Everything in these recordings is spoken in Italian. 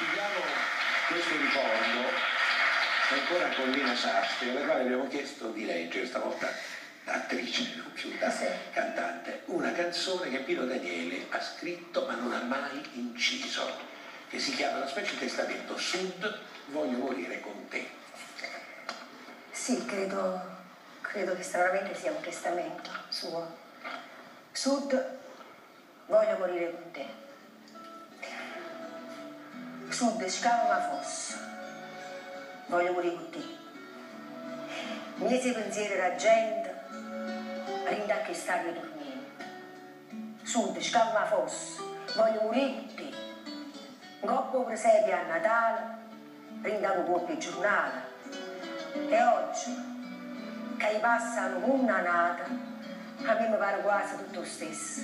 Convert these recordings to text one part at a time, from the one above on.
Chiudiamo questo ricordo ancora con Lina Sassi, alla quale abbiamo chiesto di leggere, stavolta da attrice, non più da cantante, una canzone che Pino Daniele ha scritto ma non ha mai inciso, che si chiama una specie di testamento, Sud, voglio morire con te. Sì, credo che stranamente sia un testamento suo. Sud, voglio morire con te. Sud, scava ma fosse, voglio morire con te. Miese pensieri la gente, rinda che starne dormendo. Sud, scava ma fosse, voglio morire con te. Goppo presepe a Natale, rinda un po' più giornale. E oggi, che passano una nata, a me mi pare quasi tutto lo stesso.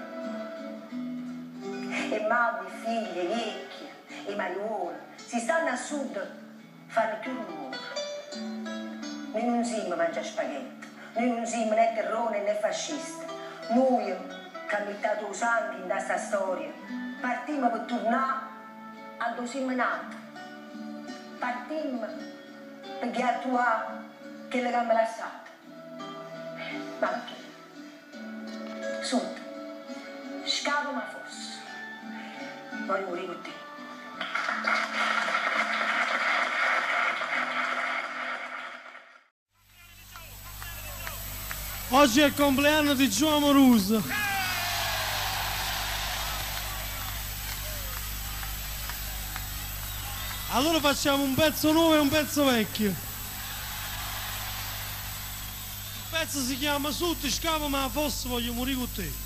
E mamma, figli, vecchi, e mariuoli, si stanno a sud, fanno più rumore. Noi non siamo mangia spaghetti, noi non siamo né terrone né fascisti. Noi, che abbiamo mettato il sangue in questa storia, partimmo per tornare a dove siamo nati. Partimmo perché attuare che le gambe lasciate. Ma perché? Sud, scavo ma fosse, voglio morire con te. Oggi è il compleanno di Gio Amoruso. Allora facciamo un pezzo nuovo e un pezzo vecchio. Il pezzo si chiama Sud, scavo ma fosse, voglio morire con te.